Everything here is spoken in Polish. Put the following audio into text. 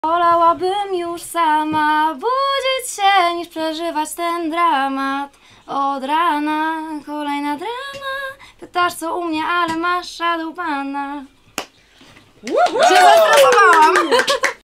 Wolałabym już sama budzić się, niż przeżywać ten dramat. Od rana kolejna drama. Pytasz co u mnie, ale masz szadł pana. Się zestresowałam!